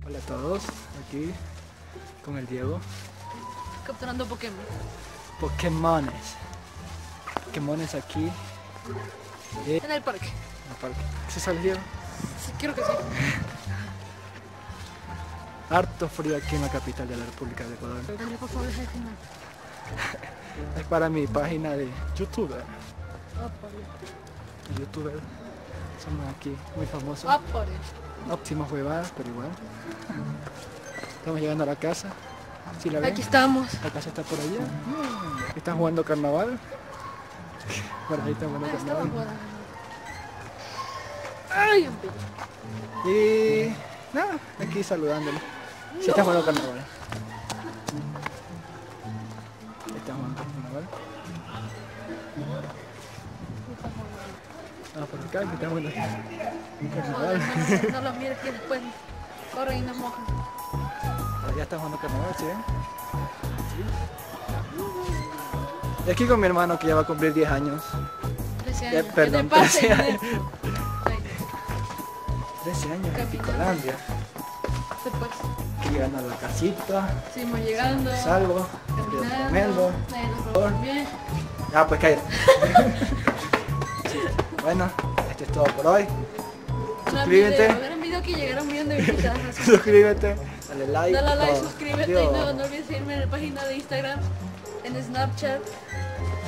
Hola a todos, aquí con el Diego. Capturando Pokémon. Pokémones aquí En el parque. en el parque. ¿Se sale Diego? Sí, creo que sí. Harto frío aquí en la capital de la República de Ecuador. Dale, por favor, deja de filmar. Es para mi página de youtuber. Apare. Youtuber. Somos aquí muy famosos. Apare. Óptimas huevadas, pero igual. Estamos llegando a la casa. ¿Sí la ven? Aquí estamos. La casa está por allá. Están jugando carnaval. Por ahí están jugando Ah, estaba carnaval. jugando. Ay, hombre. Y nada, aquí saludándolo. Sí, está jugando carnaval. Está jugando carnaval. Ah, por acá, que está jugando carnaval. No los mires que después corren y nos mojan. Allá está jugando carnaval, ¿sí ven? Sí. Y aquí con mi hermano que ya va a cumplir 10 años. 13 años. Perdón, ¿Qué te pasa, 13 años. Inés? Ay, 13 años en Caminando. Picolandia. después Aquí llegando a la casita. seguimos llegando. Salgo. Comiendo. Nadie nos va bien. Ah, pues cállate. Sí. Bueno, esto es todo por hoy. Suscríbete. Gran video que llegaron un millón de visitas. así. Suscríbete. Dale like. Dale a like, todo. suscríbete y Adiós. no olvides seguirme en la página de Instagram, en Snapchat